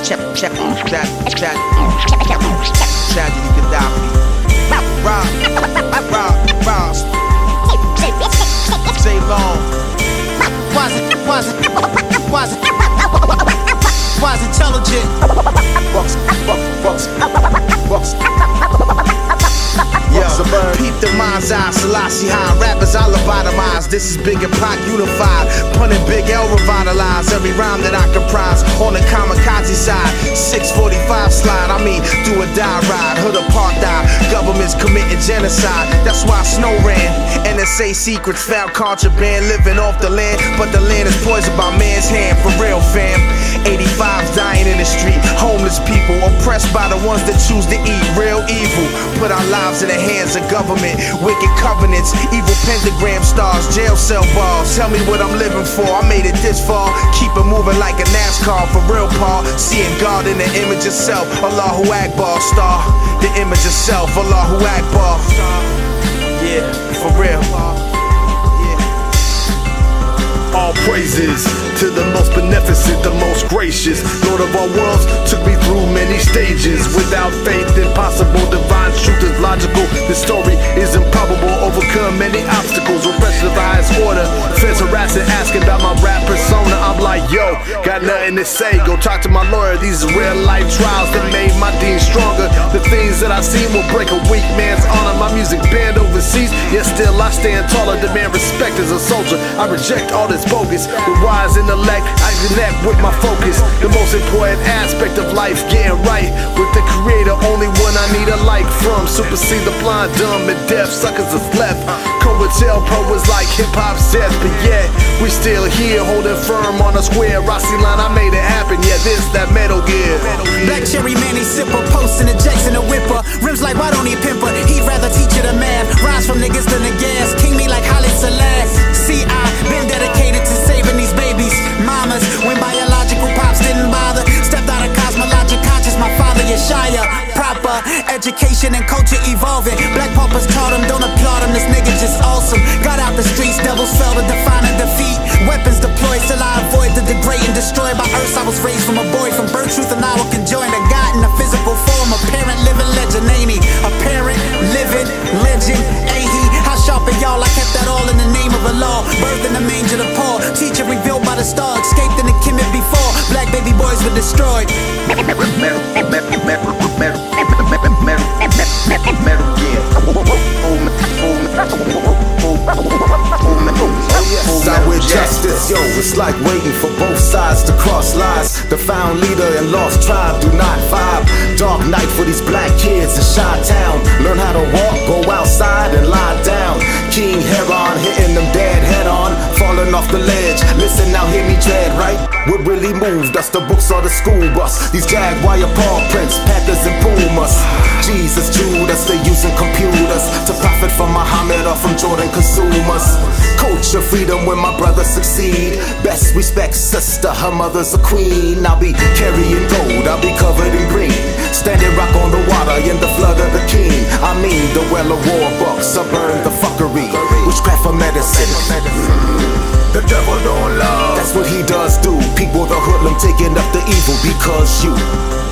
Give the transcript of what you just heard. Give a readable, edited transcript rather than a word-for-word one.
Tragedy Khadafi. Ras Ceylon. Was intelligent. Buxaburn. Peep the mind's eye, Selassie high. Rappers I lobotomize. This is Big and Pac unified. Punning Big L revitalize. Every rhyme that I comprise on the kamikaze side. 645 slide, I mean do a die ride. Hood apartheid, governments committing genocide. That's why snow ran. NSA secrets found contraband living off the land, but the land is poisoned by man's hand. For real, fam. 85's dying in the street. Homeless people oppressed by the ones that choose to eat. Real evil. Put our lives in the hands of government. Wicked covenants, evil pentagram stars, jail cell bars. Tell me what I'm living for. I made it this far. Keep it moving like a NASCAR. For real, Paul. Seeing God in the image of self. Allahu Akbar. Star. The image of self. Allahu Akbar. Yeah, for real. All praises to the most beneficent, the most gracious Lord of all worlds, took me through many stages. Without faith, impossible. Divine truth is logical. This story is improbable. Overcome many obstacles. Reflection of the highest order. Feds harassing, asking about my rap persona. I'm like, yo, got nothing to say. Go talk to my lawyer. These real life trials that made my dean stronger. The things that I seen will break a weak man's honor. My music banned overseas, yet still I stand taller. Demand respect as a soldier. I reject all this bogus. With wise intellect, I connect with my focus. The most important aspect of life, getting right with the creator. Only one I need a like from. Supersede the blind, dumb, and deaf suckers is left. Coattail poets like hip-hop says, but yet we still here holding firm on a square. Ras Ceylon, I made it happen. Yeah, this that Metal Gear. Black cherry man, he sipper, posting the Jackson a whipper. Rims like why don't he pimper? He'd rather teach you the math. Rise from niggas than the gas. King me like Haile Selassie. See, I been dedicated to saving these babies, mamas. When biological pops didn't bother, stepped out of cosmologic conscious. My father Yeshaya, proper education and culture evolving. Black paupers taught him, don't applaud him. This nigga just awesome. Got out the streets, devils fell to define and defeat. Weapons deployed, still I avoid the degrade and destroy by earth. I was raised from a boy, from birth, truth, and I will conjoin a God in a physical form. A parent, living legend, ain't he? A parent, living legend, ain't he? How sharp are y'all? I kept that all in the name of a law. Birth in the manger of Paul. Teacher revealed by the star. Escaped in the Kemet before. Black baby boys were destroyed. Side with justice, yo, it's like waiting for both sides to cross lies. The found leader and lost tribe do not vibe. Dark night for these black kids in Chi-Town. Learn how to walk, go outside and lie down. King Heron hitting them dead head on. Falling off the ledge, listen now, hear me dread, right? What really moved us, the books or the school bus. These jaguar paw prints, panthers and pumas. Jesus, Judas, they using computers to profit from Muhammad or from Jordan consumers. Culture freedom when my brothers succeed. Best respect sister, her mother's a queen. I'll be carrying gold, I'll be covered in green. Standing rock on the water in the flood of the king. I mean the well of war, Buxaburn, the fuckery. Witchcraft for medicine. The devil don't love. That's what he does do. People, the hoodlum taking up the evil because you